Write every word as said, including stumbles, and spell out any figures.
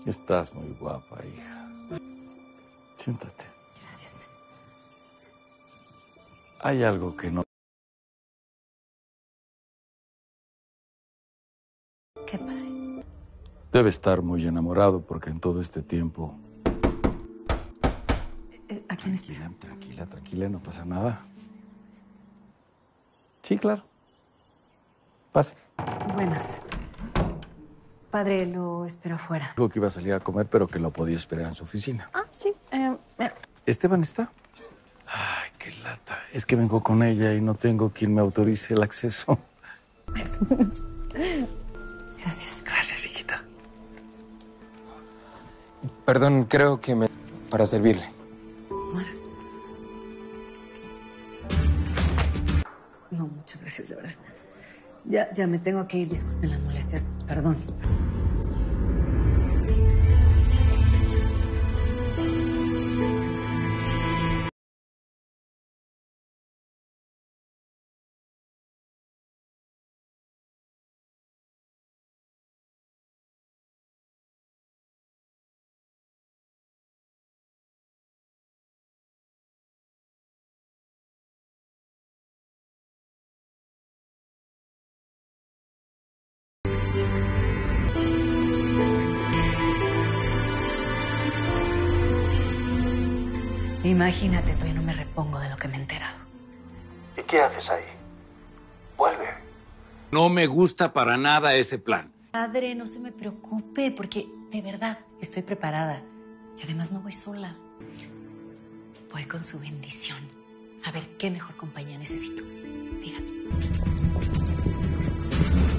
Estás muy guapa, hija. Siéntate. Gracias. Hay algo que no... Qué padre. Debe estar muy enamorado porque en todo este tiempo... Eh, ¿A quién espera? Tranquila, tranquila, tranquila, no pasa nada. Sí, claro. Pase. Buenas. Padre, lo espero afuera. Dijo que iba a salir a comer, pero que lo podía esperar en su oficina. Ah, sí. Eh, eh. ¿Esteban está? Ay, qué lata. Es que vengo con ella y no tengo quien me autorice el acceso. Gracias. Gracias, hijita. Perdón, creo que me... para servirle. Omar. No, muchas gracias, de verdad. Ya, ya me tengo que ir. Disculpen las molestias. Perdón. Imagínate, todavía no me repongo de lo que me he enterado. ¿Y qué haces ahí? Vuelve. No me gusta para nada ese plan. Padre, no se me preocupe, porque de verdad estoy preparada. Y además no voy sola. Voy con su bendición. A ver, ¿qué mejor compañía necesito? Dígame.